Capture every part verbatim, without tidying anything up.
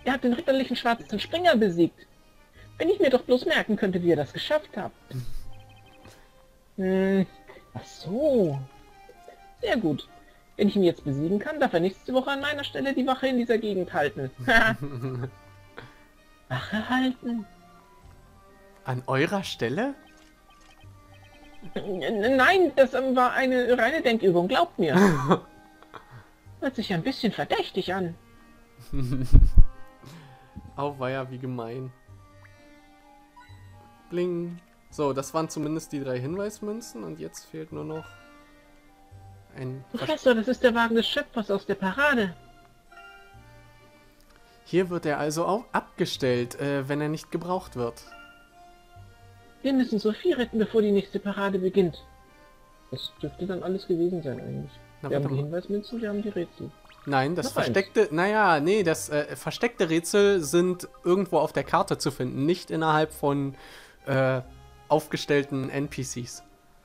ihr habt den ritterlichen schwarzen Springer besiegt. Wenn ich mir doch bloß merken könnte, wie ihr das geschafft habt. Hm, ach so. Sehr gut. Wenn ich ihn jetzt besiegen kann, darf er nächste Woche an meiner Stelle die Wache in dieser Gegend halten. Wache halten? An eurer Stelle? Nein, das war eine reine Denkübung, glaubt mir. Hört sich ein bisschen verdächtig an. Auweia, wie gemein. Bling. So, das waren zumindest die drei Hinweismünzen und jetzt fehlt nur noch ein... Professor, das ist der Wagen des Schöpfers aus der Parade. Hier wird er also auch abgestellt, äh, wenn er nicht gebraucht wird. Wir müssen Sophie retten, bevor die nächste Parade beginnt. Das dürfte dann alles gewesen sein eigentlich. Na, wir haben warte die mal. Hinweismünzen, wir haben die Rätsel. Nein, das Noch versteckte... eins. Naja, nee, das äh, versteckte Rätsel sind irgendwo auf der Karte zu finden, nicht innerhalb von äh, aufgestellten N P Cs.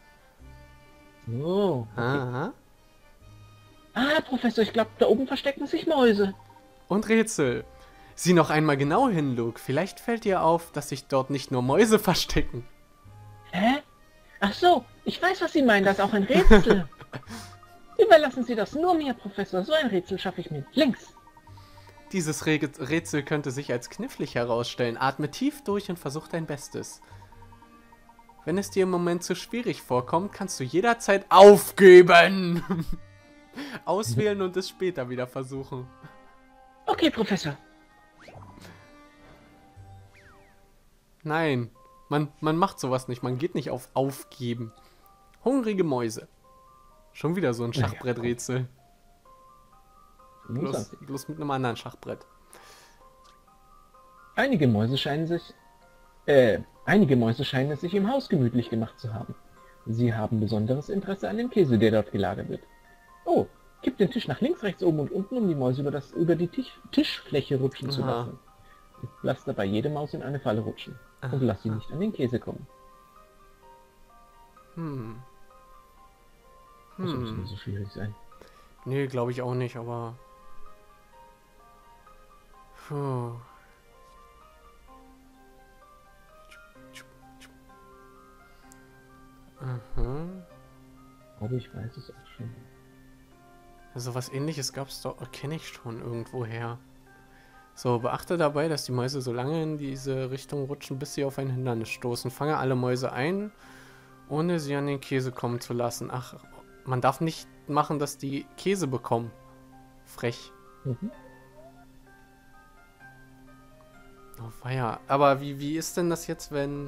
Oh. Okay. Aha. Ah, Professor, ich glaube, da oben verstecken sich Mäuse. Und Rätsel. Sieh noch einmal genau hin, Luke. Vielleicht fällt dir auf, dass sich dort nicht nur Mäuse verstecken. Hä? Ach so, ich weiß, was Sie meinen, das ist auch ein Rätsel. Überlassen Sie das nur mir, Professor. So ein Rätsel schaffe ich mit links. Dieses Rä Rätsel könnte sich als knifflig herausstellen. Atme tief durch und versuch dein Bestes. Wenn es dir im Moment zu schwierig vorkommt, kannst du jederzeit aufgeben. Auswählen und es später wieder versuchen. Okay, Professor. Nein, man, man macht sowas nicht. Man geht nicht auf Aufgeben. Hungrige Mäuse. Schon wieder so ein Naja, Schachbretträtsel. Bloß, fünfundzwanzig. bloß mit einem anderen Schachbrett. Einige Mäuse scheinen sich... Äh, einige Mäuse scheinen es sich im Haus gemütlich gemacht zu haben. Sie haben besonderes Interesse an dem Käse, der dort gelagert wird. Oh, kipp den Tisch nach links, rechts, oben und unten, um die Mäuse über, das, über die Tisch, Tischfläche rutschen zu Aha. lassen. Lass dabei jede Maus in eine Falle rutschen. Und lass sie nicht an den Käse kommen. Hm. Das muss Hm. nicht so schwierig sein. Nee, glaube ich auch nicht, aber... Puh. Aha. Aber ich weiß es auch schon. Also was ähnliches gab es doch, kenne ich schon irgendwo her. So, beachte dabei, dass die Mäuse so lange in diese Richtung rutschen, bis sie auf ein Hindernis stoßen. Fange alle Mäuse ein, ohne sie an den Käse kommen zu lassen. Ach, man darf nicht machen, dass die Käse bekommen. Frech. Mhm. Oh, weia. Aber wie, wie ist denn das jetzt, wenn...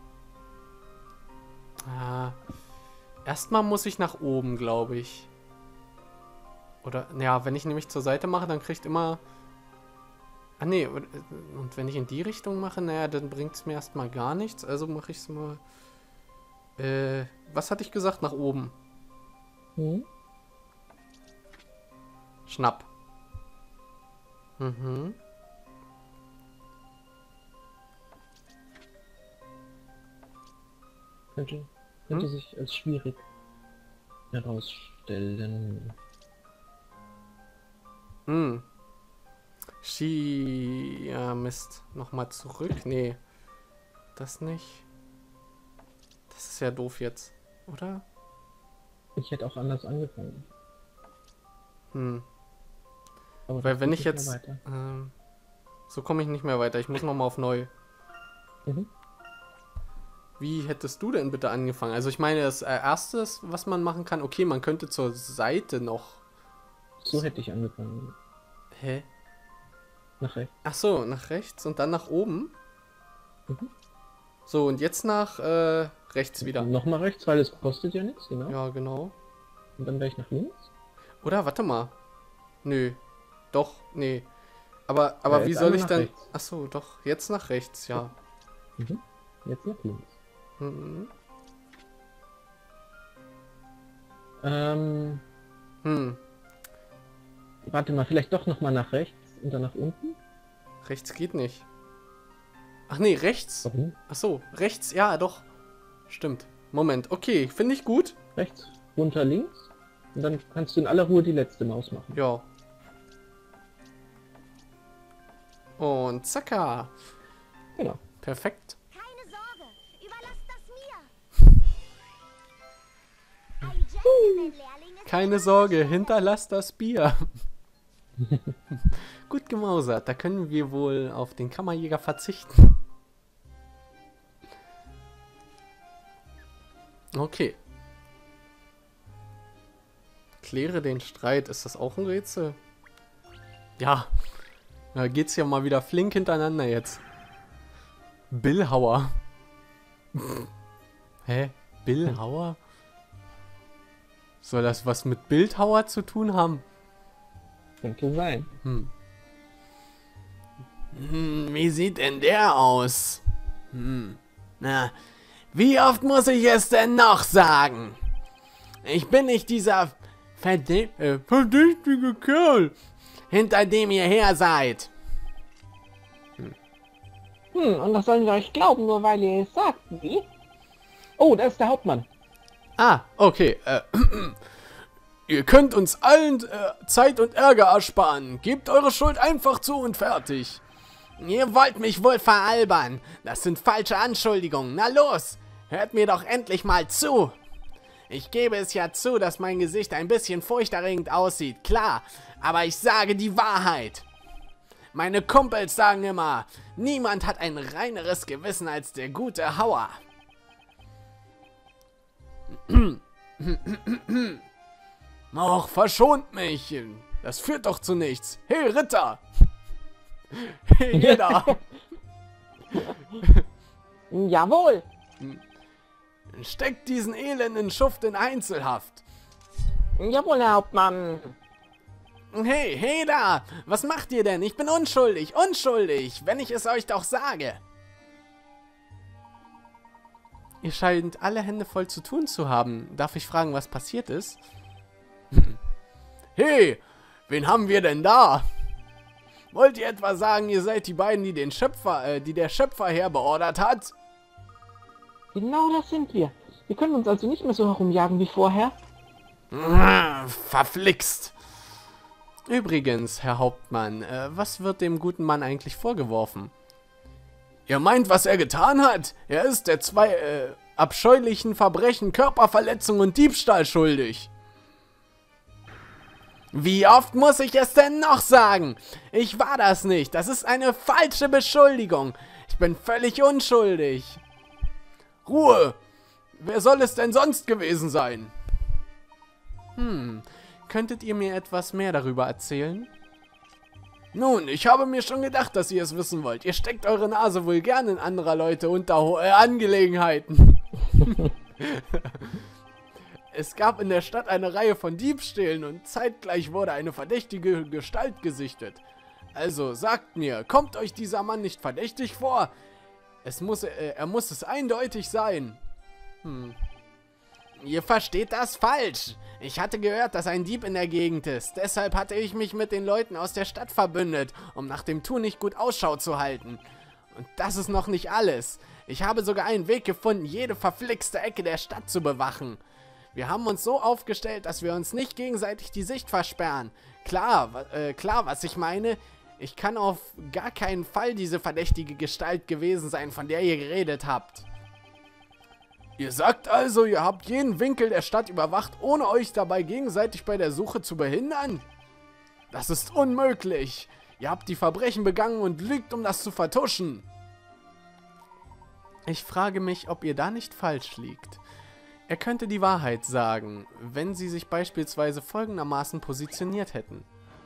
Ah, erstmal muss ich nach oben, glaube ich. Oder, ja, wenn ich nämlich zur Seite mache, dann kriegt immer... Ah, nee, und und wenn ich in die Richtung mache, naja, dann bringt es mir erstmal gar nichts. Also mache ich es mal... Äh, was hatte ich gesagt? Nach oben. Mhm. Schnapp. Mhm. Könnte, könnte Hm? sich als schwierig herausstellen. Hm. Ski... Ja, Mist. Nochmal zurück. Nee. Das nicht. Das ist ja doof jetzt. Oder? Ich hätte auch anders angefangen. Hm. Aber Weil das wenn geht ich nicht jetzt... mehr weiter. Ähm, so komme ich nicht mehr weiter. Ich muss nochmal auf neu. Mhm. Wie hättest du denn bitte angefangen? Also ich meine, das äh, Erste, was man machen kann, okay, man könnte zur Seite noch... So hätte ich angefangen. Hä? Nach rechts. Ach so, nach rechts und dann nach oben? Mhm. So, und jetzt nach äh, rechts wieder. Nochmal rechts, weil es kostet ja nichts, genau. Ja, genau. Und dann wäre ich nach links. Oder, warte mal. Nö. Doch, nee. Aber, aber Ja, wie jetzt soll einmal ich nach dann... rechts. Ach so, doch, jetzt nach rechts, ja. Mhm. Jetzt nach links. Mhm. Ähm, Hm, warte mal, vielleicht doch nochmal nach rechts und dann nach unten. rechts geht nicht. Ach nee, rechts. Warum? Ach so, rechts, ja, doch. Stimmt. Moment, okay, finde ich gut. Rechts, runter, links. Und dann kannst du in aller Ruhe die letzte Maus machen. Ja. Und zacka. Genau. Perfekt. Keine Sorge, überlasst das mir. Ein Gentleman-Lehrling ist Keine Sorge, hinterlasst das Bier. Gut gemausert, da können wir wohl auf den Kammerjäger verzichten. Okay. Kläre den Streit. Ist das auch ein Rätsel? Ja. Da geht's ja mal wieder flink hintereinander jetzt. Billhauer. Hä? Billhauer? Soll das was mit Bildhauer zu tun haben? Könnte sein. Hm. Hm, wie sieht denn der aus? Hm. Na, wie oft muss ich es denn noch sagen? Ich bin nicht dieser verdä äh, verdächtige Kerl, hinter dem ihr her seid. Hm, und das sollen wir euch glauben, nur weil ihr es sagt, wie? Oh, da ist der Hauptmann. Ah, okay. Äh, ihr könnt uns allen äh, Zeit und Ärger ersparen. Gebt eure Schuld einfach zu und fertig. Ihr wollt mich wohl veralbern. Das sind falsche Anschuldigungen. Na los, hört mir doch endlich mal zu. Ich gebe es ja zu, dass mein Gesicht ein bisschen furchterregend aussieht, klar. Aber ich sage die Wahrheit. Meine Kumpels sagen immer, niemand hat ein reineres Gewissen als der gute Hauer. Och, verschont mich. Das führt doch zu nichts. Hey, Ritter. Hey, jeder. Jawohl. Steckt diesen elenden Schuft in Einzelhaft. Jawohl, Herr Hauptmann. Hey, hey da. Was macht ihr denn? Ich bin unschuldig, unschuldig, wenn ich es euch doch sage. Ihr scheint alle Hände voll zu tun zu haben. Darf ich fragen, was passiert ist? Hey, wen haben wir denn da? Wollt ihr etwa sagen, ihr seid die beiden, die den Schöpfer, äh, die der Schöpfer herbeordert hat? Genau das sind wir. Wir können uns also nicht mehr so herumjagen wie vorher. Ah, verflixt. Übrigens, Herr Hauptmann, äh, was wird dem guten Mann eigentlich vorgeworfen? Ihr meint, was er getan hat? Er ist der zwei äh, abscheulichen Verbrechen, Körperverletzung und Diebstahl schuldig. Wie oft muss ich es denn noch sagen? Ich war das nicht. Das ist eine falsche Beschuldigung. Ich bin völlig unschuldig. Ruhe! Wer soll es denn sonst gewesen sein? Hm, könntet ihr mir etwas mehr darüber erzählen? Nun, ich habe mir schon gedacht, dass ihr es wissen wollt. Ihr steckt eure Nase wohl gern in anderer Leute unter äh, Angelegenheiten. Es gab in der Stadt eine Reihe von Diebstählen und zeitgleich wurde eine verdächtige Gestalt gesichtet. Also sagt mir, kommt euch dieser Mann nicht verdächtig vor? Es muss, äh, er muss es eindeutig sein. Hm. Ihr versteht das falsch. Ich hatte gehört, dass ein Dieb in der Gegend ist. Deshalb hatte ich mich mit den Leuten aus der Stadt verbündet, um nach dem Tun nicht gut Ausschau zu halten. Und das ist noch nicht alles. Ich habe sogar einen Weg gefunden, jede verflixte Ecke der Stadt zu bewachen. Wir haben uns so aufgestellt, dass wir uns nicht gegenseitig die Sicht versperren. Klar, äh, klar, was ich meine. Ich kann auf gar keinen Fall diese verdächtige Gestalt gewesen sein, von der ihr geredet habt. Ihr sagt also, ihr habt jeden Winkel der Stadt überwacht, ohne euch dabei gegenseitig bei der Suche zu behindern? Das ist unmöglich. Ihr habt die Verbrechen begangen und lügt, um das zu vertuschen. Ich frage mich, ob ihr da nicht falsch liegt. Er könnte die Wahrheit sagen, wenn sie sich beispielsweise folgendermaßen positioniert hätten.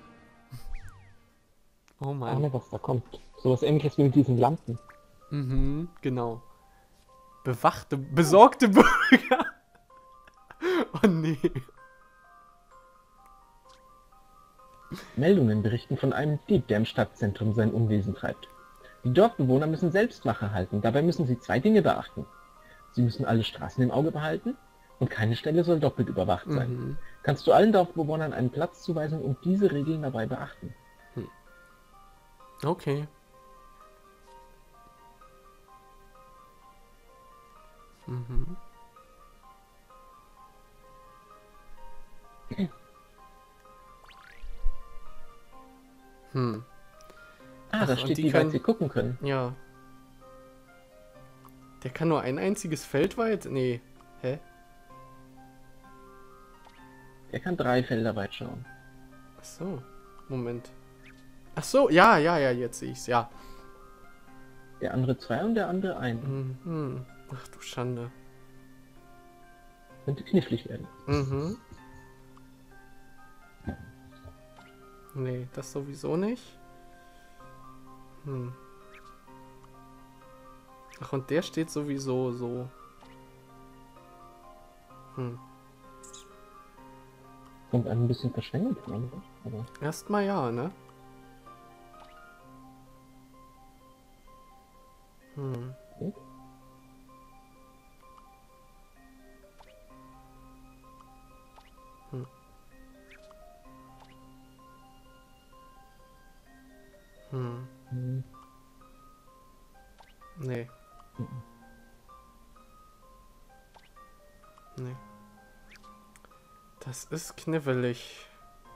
Oh Mann. Ahne, was da kommt. Sowas ähnliches wie mit diesen Lampen. Mhm, genau. Bewachte, besorgte Bürger. Oh nee. Meldungen berichten von einem Dieb, der im Stadtzentrum sein Unwesen treibt. Die Dorfbewohner müssen Selbstwache halten. Dabei müssen sie zwei Dinge beachten. Sie müssen alle Straßen im Auge behalten und keine Stelle soll doppelt überwacht sein. Mhm. Kannst du allen Dorfbewohnern einen Platz zuweisen und diese Regeln dabei beachten. Okay. Mhm. Hm. Ah, Ah, da Ach, und steht, die wie können- weit sie gucken können. Ja. Der kann nur ein einziges Feld weit? Nee. Hä? Er kann drei Felder weit schauen. Ach so. Moment. Ach so, ja, ja, ja, jetzt sehe ich's, ja. Der andere zwei und der andere ein. Mhm. Ach du Schande. Könnte knifflig werden. Mhm. Nee, das sowieso nicht. Hm. Ach, und der steht sowieso so. Hm. Kommt einem ein bisschen verschwendet vor. ne? Aber Erstmal ja, ne? Hm. okay. Hm. Hm. Nee. Mhm. Nee. Das ist knifflig.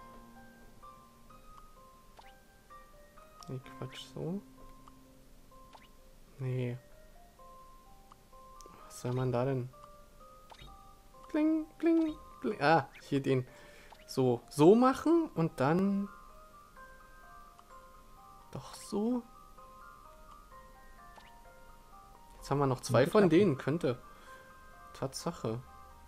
Nee, Quatsch, so. Nee. Was soll man da denn? Bling, bling, bling. Ah, hier den. So, so machen und dann... Doch so. Jetzt haben wir noch zwei von denen. Könnte. Tatsache.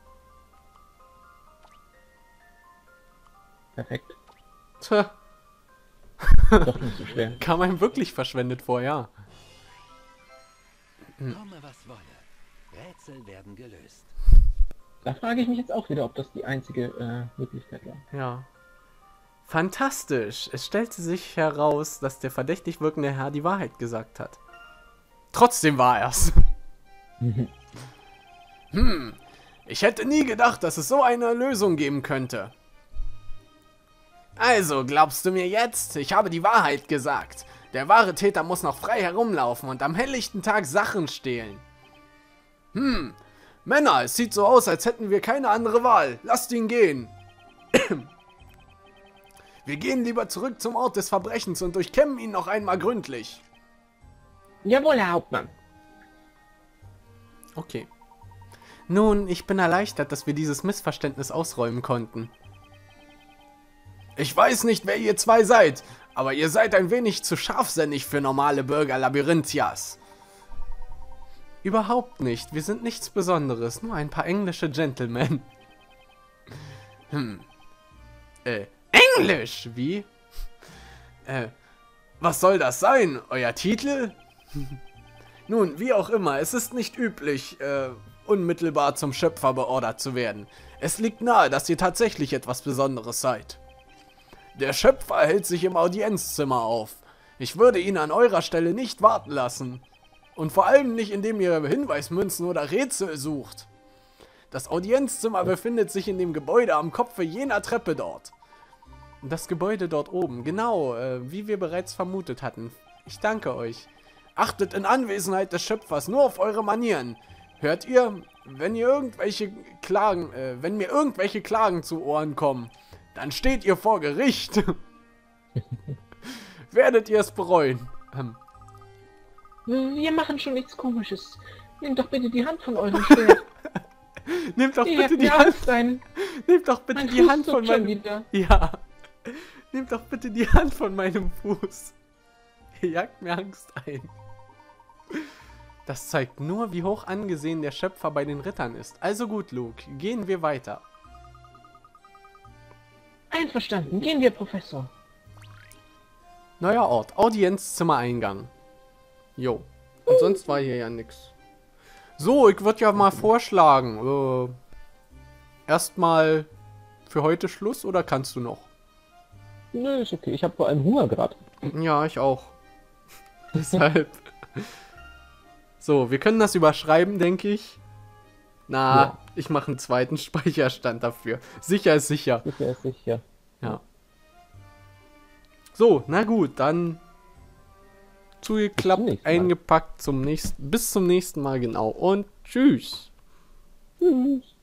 Perfekt. Tja, Doch nicht so schwer. kam einem wirklich verschwendet vor, ja. Komme, was wolle. Rätsel werden gelöst. Da frage ich mich jetzt auch wieder, ob das die einzige äh, Möglichkeit war. Ja. Fantastisch. Es stellte sich heraus, dass der verdächtig wirkende Herr die Wahrheit gesagt hat. Trotzdem war er's. Hm. Ich hätte nie gedacht, dass es so eine Lösung geben könnte. Also, glaubst du mir jetzt? Ich habe die Wahrheit gesagt. Der wahre Täter muss noch frei herumlaufen und am helllichten Tag Sachen stehlen. Hm. Männer, es sieht so aus, als hätten wir keine andere Wahl. Lasst ihn gehen. Wir gehen lieber zurück zum Ort des Verbrechens und durchkämmen ihn noch einmal gründlich. Jawohl, Herr Hauptmann. Okay. Nun, ich bin erleichtert, dass wir dieses Missverständnis ausräumen konnten. Ich weiß nicht, wer ihr zwei seid, aber ihr seid ein wenig zu scharfsinnig für normale Bürger Labyrinthias. Überhaupt nicht. Wir sind nichts Besonderes, nur ein paar englische Gentlemen. Hm. Äh, Englisch? Wie? Äh, was soll das sein? Euer Titel? Nun, wie auch immer, es ist nicht üblich, äh, unmittelbar zum Schöpfer beordert zu werden. Es liegt nahe, dass ihr tatsächlich etwas Besonderes seid. Der Schöpfer hält sich im Audienzzimmer auf. Ich würde ihn an eurer Stelle nicht warten lassen. Und vor allem nicht, indem ihr Hinweismünzen oder Rätsel sucht. Das Audienzzimmer befindet sich in dem Gebäude am Kopfe jener Treppe dort. Das Gebäude dort oben, genau, äh, wie wir bereits vermutet hatten. Ich danke euch. Achtet in Anwesenheit des Schöpfers nur auf eure Manieren. Hört ihr, wenn ihr irgendwelche Klagen, äh, wenn mir irgendwelche Klagen zu Ohren kommen, dann steht ihr vor Gericht. Werdet ihr es bereuen. Ähm. Wir machen schon nichts Komisches. Nehmt doch bitte die Hand von eurem Schwert. Nehmt doch Ihr bitte habt die mir Hand. Angst ein. Nehmt doch bitte Mein die Fuß Hand von zuckt schon meinem... wieder. Ja. Nehmt doch bitte die Hand von meinem Fuß. Ihr jagt mir Angst ein. Das zeigt nur, wie hoch angesehen der Schöpfer bei den Rittern ist. Also gut, Luke, gehen wir weiter. Einverstanden. Gehen wir, Professor. Neuer Ort, Audienzzimmer-Eingang. Jo. Und sonst war hier ja nix. So, ich würde ja mal vorschlagen, äh, erstmal für heute Schluss oder kannst du noch? Nö, ist okay. Ich habe vor allem Hunger gerade. Ja, ich auch. Deshalb. So, wir können das überschreiben, denke ich. Na, Ja. ich mache einen zweiten Speicherstand dafür. Sicher ist sicher. Sicher ist sicher. Ja. So, na gut, dann zugeklappt, nächsten Mal. eingepackt zum nächsten, bis zum nächsten Mal genau und tschüss. Tschüss.